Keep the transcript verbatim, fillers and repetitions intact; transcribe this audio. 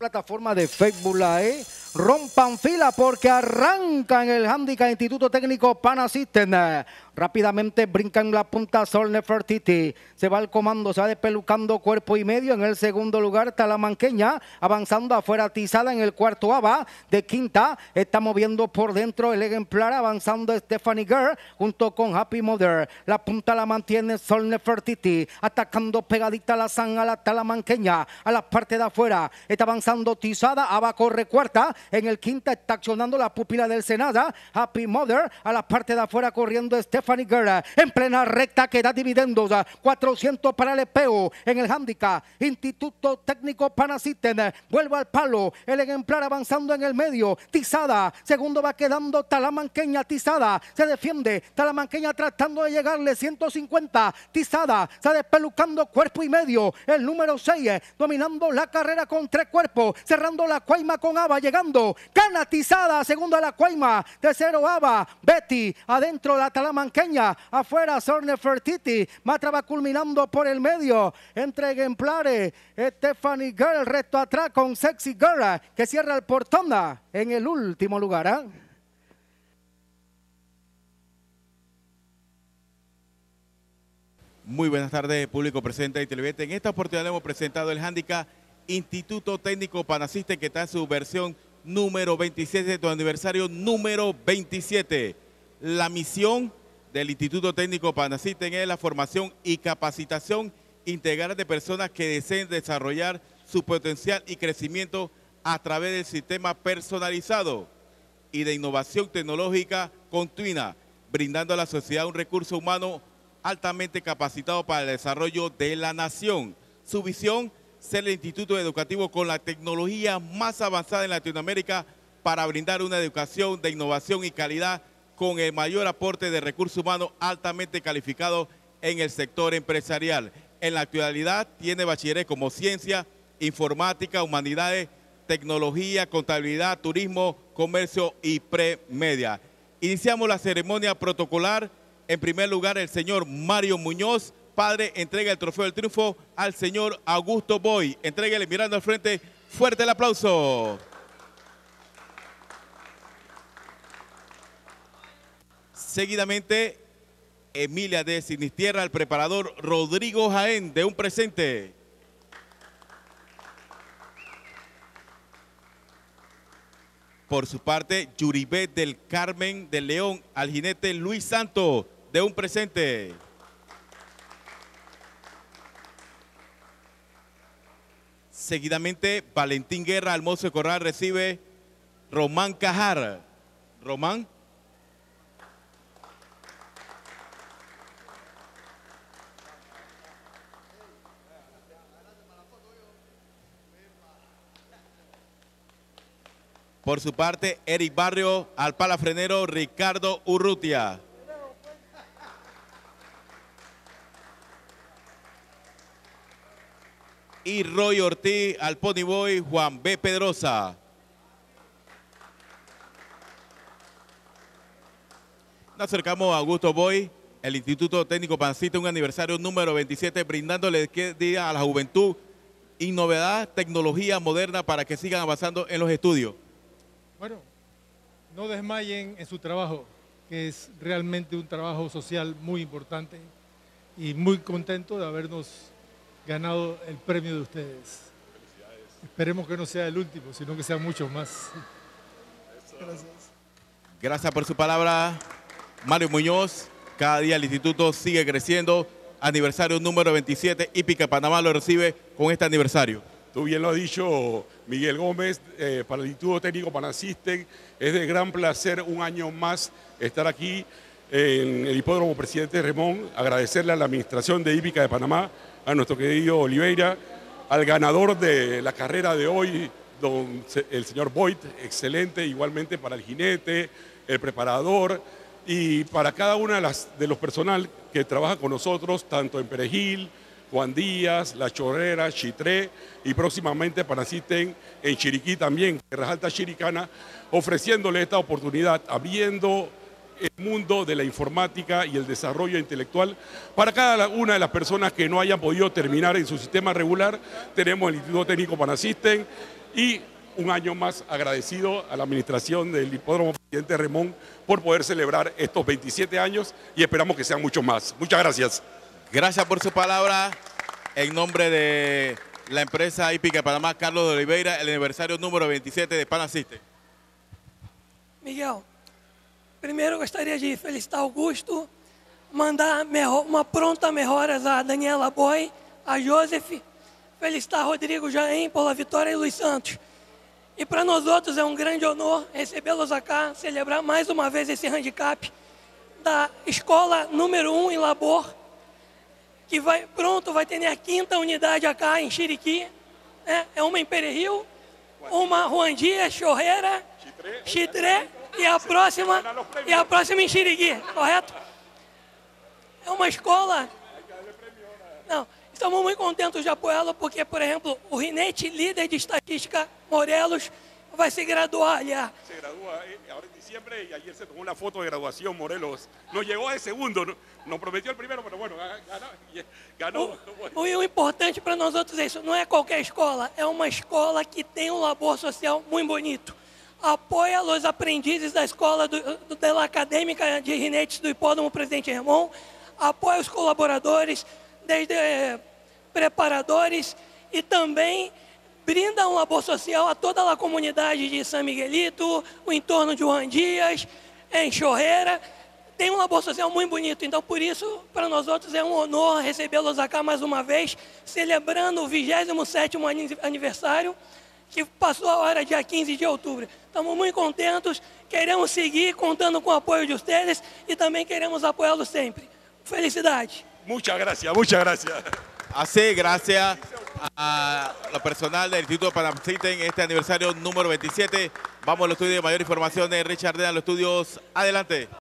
plataforma de Facebook Live. Rompan fila porque arranca en el handicap Instituto Técnico Pana System. Rápidamente brincan la punta Sol Nefertiti. Se va al comando, se va despelucando cuerpo y medio. En el segundo lugar Talamanqueña, avanzando afuera Tizada. En el cuarto Ava, de quinta, está moviendo por dentro el ejemplar, avanzando Stephanie Girl junto con Happy Mother. La punta la mantiene Sol Nefertiti, atacando pegadita la San a la Talamanqueña. A la parte de afuera está avanzando Tizada. Ava corre cuarta. En el quinta está accionando la pupila del Senada, Happy Mother. A la parte de afuera corriendo Stephanie Guerra. En plena recta que da dividendos. cuatrocientos para el Epeo. En el handicap Instituto Técnico Pana System. Vuelve al palo. El ejemplar avanzando en el medio. Tizada. Segundo va quedando Talamanqueña. Tizada se defiende. Talamanqueña tratando de llegarle. ciento cincuenta. Tizada está despelucando cuerpo y medio. El número seis dominando la carrera con tres cuerpos. Cerrando la Cuaima con Ava. Llegando. Gana Tizada, segundo a la Cuaima, tercero Ava, Betty, adentro la Talamanqueña, afuera Sol Nefertiti, Matra va culminando por el medio, entre ejemplares, Stephanie Girl, el resto atrás con Sexy Girl, que cierra el portón en el último lugar. ¿eh? Muy buenas tardes, público presente y televidente. En esta oportunidad hemos presentado el handicap Instituto Técnico Pana System, que está en su versión número veintisiete, de tu aniversario número veintisiete. La misión del Instituto Técnico Pana System es la formación y capacitación integral de personas que deseen desarrollar su potencial y crecimiento a través del sistema personalizado y de innovación tecnológica continua, brindando a la sociedad un recurso humano altamente capacitado para el desarrollo de la nación. Su visión: ser el instituto educativo con la tecnología más avanzada en Latinoamérica para brindar una educación de innovación y calidad con el mayor aporte de recursos humanos altamente calificados en el sector empresarial. En la actualidad tiene bachilleres como ciencia, informática, humanidades, tecnología, contabilidad, turismo, comercio y premedia. Iniciamos la ceremonia protocolar. En primer lugar, el señor Mario Muñoz, padre, entrega el trofeo del triunfo al señor Augusto Boy. Entréguele mirando al frente. Fuerte el aplauso. Seguidamente, Emilia de Sinistierra, el preparador Rodrigo Jaén, de un presente. Por su parte, Yuribet del Carmen del León, al jinete Luis Santos, de un presente. Seguidamente, Valentín Guerra, al mozo de corral, recibe Román Cajar. Román. Por su parte, Eric Barrio, al palafrenero Ricardo Urrutia. Y Roy Ortiz, al Pony Boy Juan B. Pedrosa. Nos acercamos a Augusto Boy, el Instituto Técnico Pana System, un aniversario número veintisiete, brindándole que día a la juventud innovedad, tecnología moderna para que sigan avanzando en los estudios. Bueno, no desmayen en su trabajo, que es realmente un trabajo social muy importante, y muy contento de habernos ganado el premio de ustedes. Esperemos que no sea el último, sino que sean muchos más. Gracias. Gracias por su palabra, Mario Muñoz. Cada día el instituto sigue creciendo. Aniversario número veintisiete, Hípica Panamá lo recibe con este aniversario. Tú bien lo has dicho, Miguel Gómez, eh, para el Instituto Técnico Pana System es de gran placer un año más estar aquí en el Hipódromo Presidente Remón, agradecerle a la administración de Hípica de Panamá, a nuestro querido Oliveira, al ganador de la carrera de hoy, don, el señor Boyd, excelente, igualmente para el jinete, el preparador y para cada una de, las, de los personal que trabaja con nosotros, tanto en Perejil, Juan Díaz, La Chorrera, Chitré y próximamente Pana System en Chiriquí también, Tierras Altas Chiricana, ofreciéndole esta oportunidad, abriendo el mundo de la informática y el desarrollo intelectual para cada una de las personas que no hayan podido terminar en su sistema regular. Tenemos el Instituto Técnico Pana System y un año más agradecido a la administración del Hipódromo Presidente Remón por poder celebrar estos veintisiete años y esperamos que sean muchos más. Muchas gracias. Gracias por su palabra. En nombre de la empresa hípica de Panamá, Carlos de Oliveira, el aniversario número veintisiete de Panasystem. Miguel, primeiro gostaria de felicitar Augusto, mandar uma pronta melhoras a Daniela Boy, a Joseph, felicitar Rodrigo Jaim pela vitória e Luiz Santos. E para nós outros é um grande honor recebê-los cá, celebrar mais uma vez esse handicap da escola número um em Labor, que vai, pronto, vai ter a quinta unidade cá em Chiriquí, né? É uma em Pererio, uma Ruandia, Chorreira, Chitré e a próxima e a próxima em Chiriquí, correto? É uma escola. Não, estamos muito contentes de apoiá-lo porque, por exemplo, o Rinete, líder de estatística Morelos, vai se graduar allá. Se gradúa ahora en diciembre y ayer se tomó una foto de graduación Morelos. No llegó de segundo, no, nos prometió el primero, pero bueno, ganó. ganó. O, o importante para nós outros é isso, não é qualquer escola, é uma escola que tem um labor social muito bonito. Apoia os aprendizes da escola do, do, da acadêmica de Rinetes do Hipódromo Presidente Remon, apoia os colaboradores, desde eh, preparadores e também brinda um labor social a toda a comunidade de São Miguelito, o entorno de Juan Dias, em Chorreira. Tem um labor social muito bonito, então por isso, para nós outros, é um honor recebê-los cá mais uma vez, celebrando o vigésimo sétimo aniversário, que passou a hora dia quinze de outubro. Estamos muito contentes, queremos seguir contando com o apoio de vocês e também queremos apoiá-los sempre. Felicidade. Muchas gracias, muchas gracias. Así, gracias a lo personal del Instituto Panasystem en este aniversario número veintisiete. Vamos al estudio de mayor información de Richard Dena, los estudios. Adelante.